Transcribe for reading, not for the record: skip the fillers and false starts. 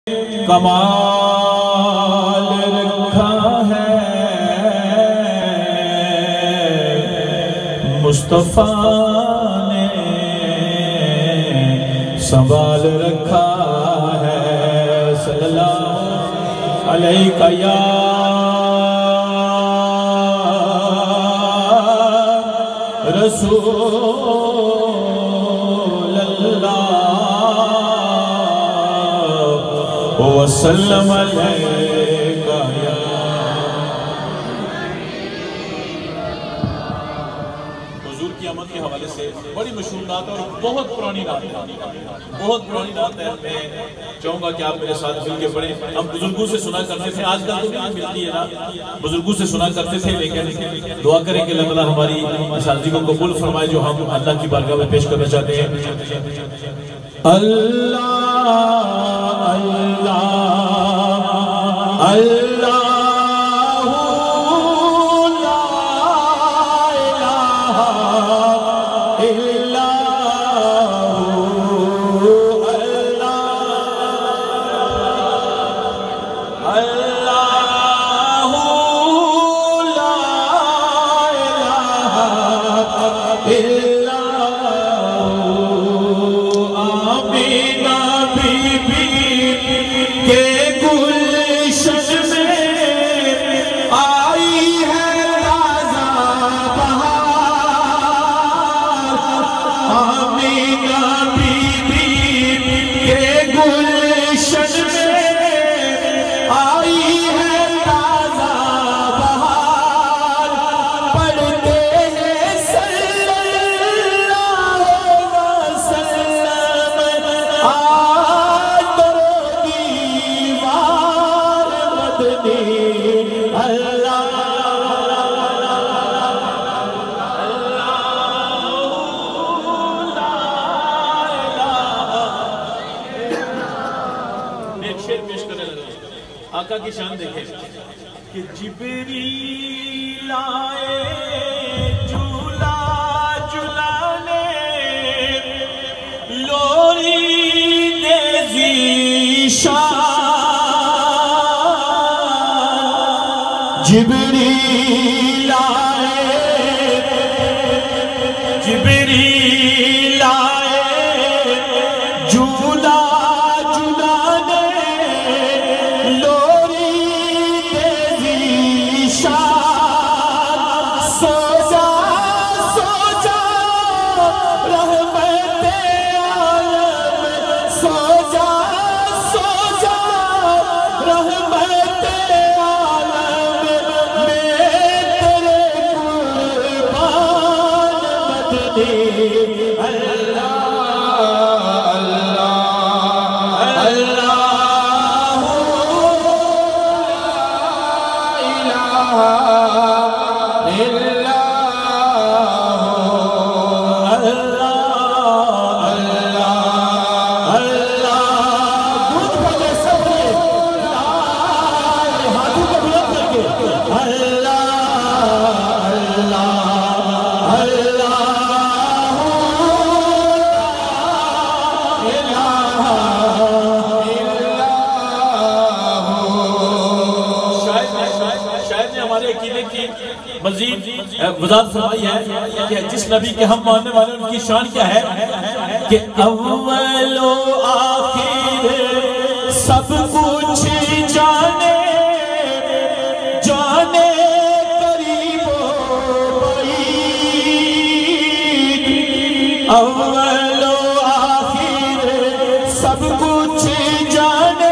کمال رکھا ہے مصطفیٰ نے سنبھال رکھا ہے صلی اللہ علیہ یا رسول اللہ وسلم علیکہ یا حضور کی آمد کے حوالے سے بڑی مشہور نعت ہے اور بہت پرانی نعت ہے بہت پرانی نعت ہے میں چاہوں گا کہ آپ میرے ساتھ مل کے پڑھیں ہم بزرگوں سے سنا کرتے تھے آج کل تو نہیں ملتی ہے نا بزرگوں سے سنا کرتے تھے لیکن دعا کریں کہ اللہ تعالیٰ ہماری اس حاضری کو قبول فرمائے جو ہم اللہ کی بارگاہ میں پیش کرنا چاہتے ہیں اللہ اللہ اللہ آقا کی شان دیکھیں کہ جبریل آئے جھولا جھولانے لوری دے ذیشان جبریل آئے جھولا مزید وضاحت فرمائی ہے کہ جس نبی کے ہم ماننے والے ان کی شان کیا ہے کہ اول و آخر سب کچھ جانے قریب و بعید اول و آخر سب کچھ جانے